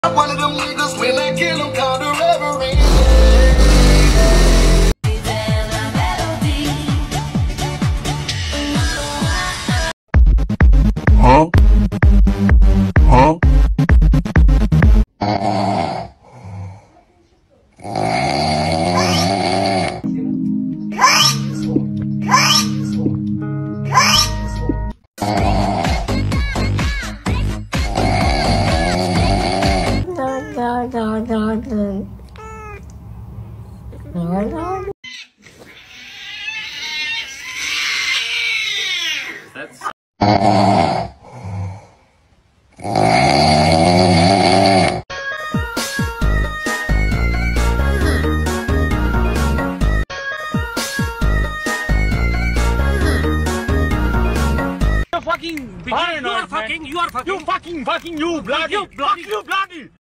I'm one of them niggas when I kill them call the reverend. Huh? Huh? That's Fucking paranoid, you are fucking, you bloody, you bloody.